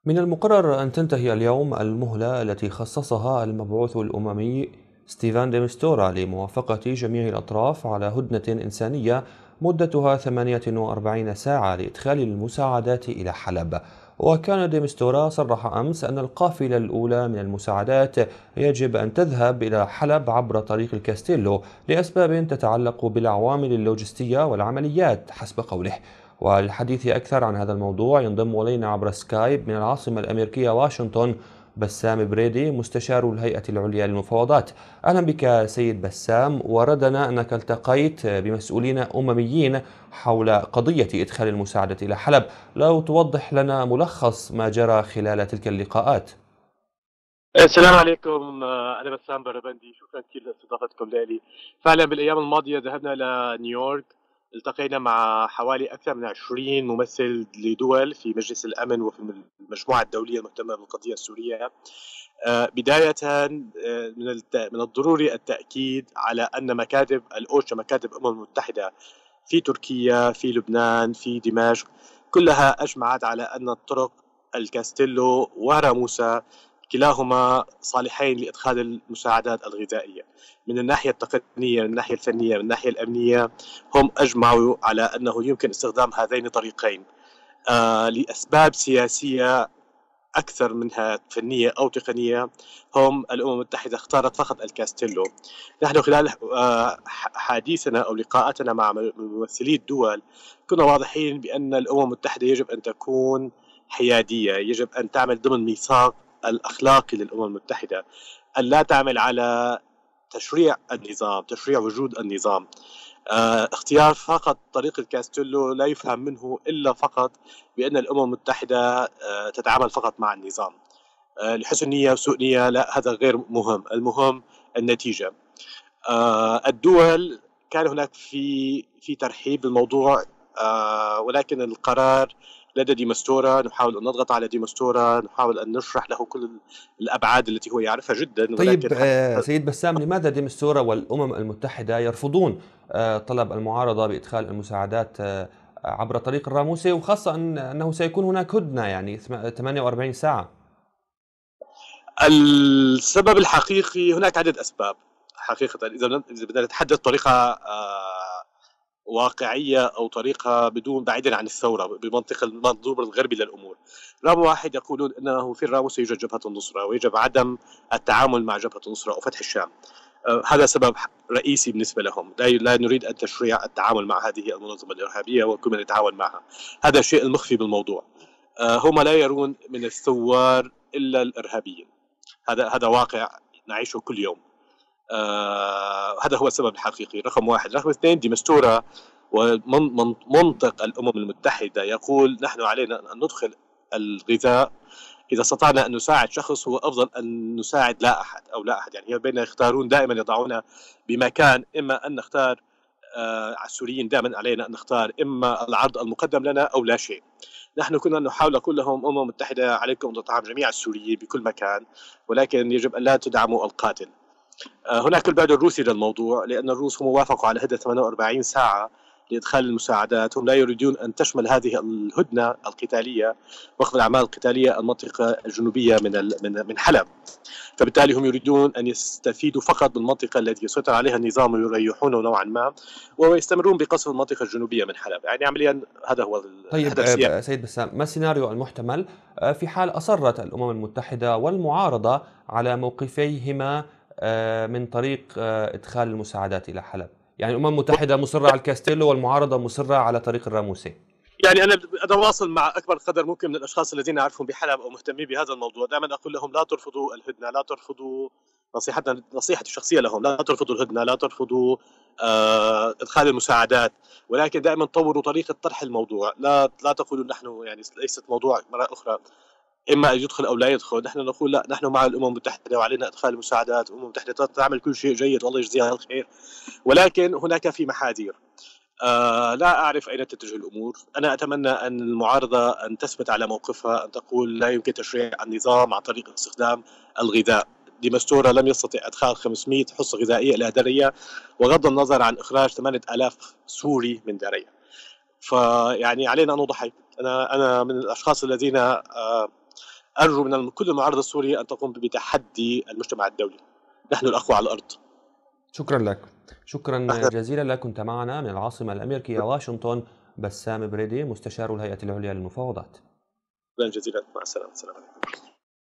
من المقرر أن تنتهي اليوم المهلة التي خصصها المبعوث الأممي ستيفان دي مستورا لموافقة جميع الأطراف على هدنة إنسانية مدتها 48 ساعة لإدخال المساعدات إلى حلب. وكان دي مستورا صرح أمس أن القافلة الأولى من المساعدات يجب أن تذهب إلى حلب عبر طريق الكاستيلو لأسباب تتعلق بالعوامل اللوجستية والعمليات حسب قوله. والحديث أكثر عن هذا الموضوع ينضم إلينا عبر سكايب من العاصمة الأمريكية واشنطن بسام بريدي مستشار الهيئة العليا للمفاوضات. أهلا بك سيد بسام، وردنا أنك التقيت بمسؤولين أمميين حول قضية إدخال المساعدة إلى حلب. لو توضح لنا ملخص ما جرى خلال تلك اللقاءات. السلام عليكم. أنا بسام بربندي، شكرا كثير لاستضافتكم لي. فعلا بالأيام الماضية ذهبنا إلى نيويورك، التقينا مع حوالي أكثر من 20 ممثل لدول في مجلس الأمن وفي المجموعة الدولية المهتمة بالقضية السورية. بداية، من الضروري التأكيد على أن مكاتب الأوشا، مكاتب الأمم المتحدة في تركيا، في لبنان، في دمشق، كلها أجمعت على أن الطرق الكاستيلو وراموسا كلاهما صالحين لإدخال المساعدات الغذائية. من الناحية التقنية، من الناحية الفنية، من الناحية الأمنية، هم أجمعوا على أنه يمكن استخدام هذين الطريقين لأسباب سياسية أكثر منها فنية أو تقنية. هم الأمم المتحدة اختارت فقط الكاستيلو. نحن خلال حديثنا أو لقاءاتنا مع ممثلي الدول كنا واضحين بأن الأمم المتحدة يجب أن تكون حيادية، يجب أن تعمل ضمن ميثاق الأخلاقي للأمم المتحدة، أن لا تعمل على تشريع النظام، تشريع وجود النظام. اختيار فقط طريق الكاستيلو لا يفهم منه إلا فقط بأن الأمم المتحدة تتعامل فقط مع النظام. لحسن نية وسوء نية، لا، هذا غير مهم. المهم النتيجة. الدول كان هناك في ترحيب بالموضوع، ولكن القرار لدى ديمستورا. نحاول أن نضغط على ديمستورا، نحاول أن نشرح له كل الأبعاد التي هو يعرفها جدا، طيب، ولكن حتى سيد بسام، لماذا ديمستورا والأمم المتحدة يرفضون طلب المعارضة بإدخال المساعدات عبر طريق الراموسي، وخاصة أنه سيكون هناك هدنة يعني 48 ساعة؟ السبب الحقيقي، هناك عدة أسباب حقيقة. إذا بدنا نتحدث بطريقة واقعية أو طريقة بدون بعيدا عن الثورة، بمنطق المنظور الغربي للأمور. رقم واحد، يقولون أنه في الراموس يوجد جبهة النصرة ويجب عدم التعامل مع جبهة النصرة أو فتح الشام. هذا سبب رئيسي بالنسبة لهم. لا نريد أن تشريع التعامل مع هذه المنظمة الإرهابية وكل من يتعاون معها. هذا الشيء المخفي بالموضوع. هم لا يرون من الثوار إلا الإرهابيين. هذا واقع نعيشه كل يوم. هذا هو السبب الحقيقي، رقم واحد. رقم اثنين، ديمستورا ومنطق الأمم المتحدة يقول نحن علينا أن ندخل الغذاء. إذا استطعنا أن نساعد شخص هو أفضل أن نساعد لا أحد أو لا أحد. يعني بين يختارون، دائما يضعون بمكان، إما أن نختار على السوريين، دائما علينا أن نختار إما العرض المقدم لنا أو لا شيء. نحن كنا نحاول أقول لهم أمم متحدة عليكم أن تدعم جميع السوريين بكل مكان، ولكن يجب أن لا تدعموا القاتل. هناك البعد الروسي للموضوع، لأن الروس هم وافقوا على هدنة 48 ساعة لإدخال المساعدات. هم لا يريدون أن تشمل هذه الهدنة القتالية، وقف الأعمال القتالية، المنطقة الجنوبية من حلب. فبالتالي هم يريدون أن يستفيدوا فقط بالمنطقة التي يسيطر عليها النظام ويريحونه نوعا ما، ويستمرون بقصف المنطقة الجنوبية من حلب. يعني عمليا هذا هو طيب، الهدف السياسي. سيد بسام، ما السيناريو المحتمل في حال أصرت الأمم المتحدة والمعارضة على موقفيهما من طريق إدخال المساعدات إلى حلب؟ يعني الأمم المتحدة مصرة على الكاستيلو والمعارضة مصرة على طريق الراموسي. يعني أنا أتواصل مع أكبر قدر ممكن من الأشخاص الذين أعرفهم بحلب أو مهتمين بهذا الموضوع. دائما أقول لهم لا ترفضوا الهدنة، لا ترفضوا. نصيحتي الشخصية لهم، لا ترفضوا الهدنة، لا ترفضوا إدخال المساعدات، ولكن دائما طوروا طريقة طرح الموضوع. لا تقولوا نحن، يعني ليست موضوع مرة أخرى إما أن يدخل أو لا يدخل. نحن نقول لا، نحن مع الأمم المتحدة وعلينا إدخال المساعدات. الأمم المتحدة تعمل كل شيء جيد والله يجزيها الخير، ولكن هناك في محاذير. لا أعرف أين تتجه الأمور. أنا أتمنى أن المعارضة أن تثبت على موقفها، أن تقول لا يمكن تشريع النظام عن طريق استخدام الغذاء. ديمستورا لم يستطع إدخال 500 حصة غذائية إلى دريا، وغض النظر عن إخراج 8000 سوري من دريا. فيعني علينا أن نضحي. أنا من الأشخاص الذين أرجو من كل المعارضة السورية أن تقوم بتحدي المجتمع الدولي. نحن الأقوى على الأرض. شكرا لك. شكرا أهلا. جزيلا لك. كنت معنا من العاصمة الأمريكية واشنطن بسام بريدي، مستشار الهيئة العليا للمفاوضات. شكرا جزيلا، مع السلامة. السلام عليكم.